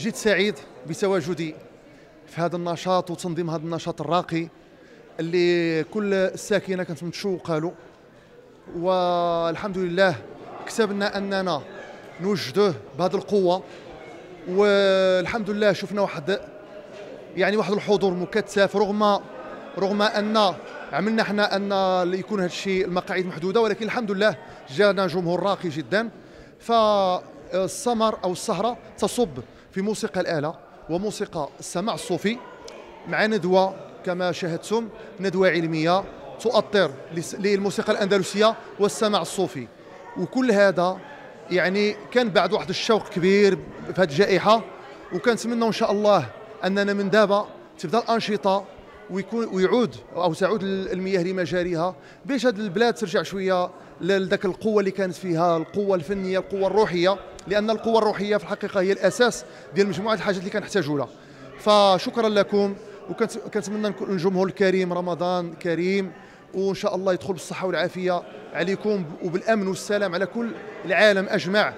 جد سعيد بتواجدي في هذا النشاط وتنظيم هذا النشاط الراقي اللي كل الساكنه كانت متشوقه له، والحمد لله كسبنا اننا نوجدوه بهذه القوه. والحمد لله شفنا واحد الحضور مكثف، رغم ان عملنا احنا ان يكون هذا الشيء المقاعد محدوده، ولكن الحمد لله جانا جمهور راقي جدا. فالسمر او السهره تصب في موسيقى الاله وموسيقى السماع الصوفي مع ندوه كما شاهدتم، ندوه علميه تؤطر للموسيقى الاندلسيه والسماع الصوفي. وكل هذا كان بعد واحد الشوق كبير في هذه الجائحه، وكنتمنى ان شاء الله اننا من دابا تبدا الانشطه تعود المياه لمجاريها، باش هذه البلاد ترجع شويه لذاك القوه اللي كانت فيها، القوه الفنيه، القوه الروحيه، لان القوه الروحيه في الحقيقه هي الاساس ديال مجموعه الحاجات اللي كنحتاجوا لها. فشكرا لكم، وكنتمنى الجمهور الكريم رمضان كريم، وان شاء الله يدخل بالصحه والعافيه عليكم وبالامن والسلام على كل العالم اجمع.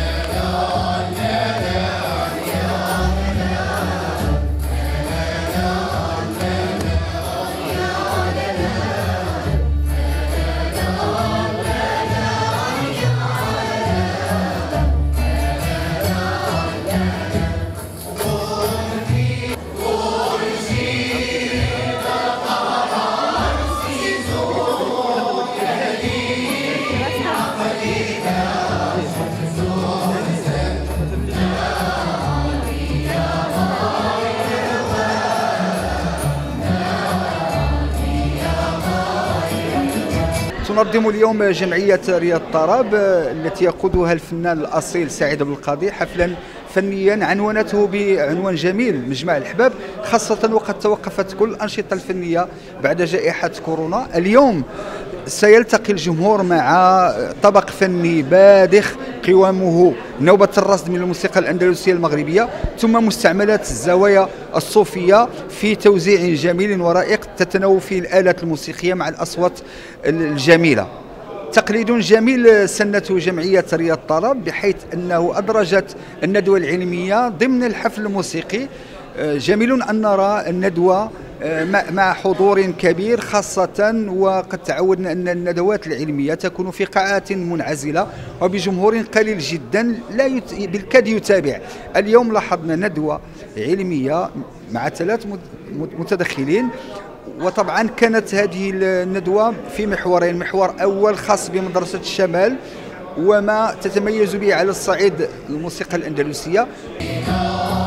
تنظم اليوم جمعية رياض طرب التي يقودها الفنان الأصيل سعيد بن القاضي حفلا فنيا عنونته بعنوان جميل مجمع الأحباب، خاصة وقد توقفت كل الأنشطة الفنية بعد جائحة كورونا. اليوم سيلتقي الجمهور مع طبق فني باذخ قوامه نوبة الرصد من الموسيقى الأندلسية المغربية، ثم مستعملات الزوايا الصوفية في توزيع جميل ورائق تتناوب فيه الآلات الموسيقية مع الأصوات الجميلة. تقليد جميل سنته جمعية رياض طرب، بحيث أنه أدرجت الندوة العلمية ضمن الحفل الموسيقي. جميل أن نرى الندوة مع حضور كبير، خاصة وقد تعودنا أن الندوات العلمية تكون في قاعات منعزلة وبجمهور قليل جدا بالكاد يتابع. اليوم لاحظنا ندوة علمية مع 3 متدخلين، وطبعا كانت هذه الندوة في محورين: محور أول خاص بمدرسة الشمال وما تتميز به على الصعيد الموسيقى الأندلسية.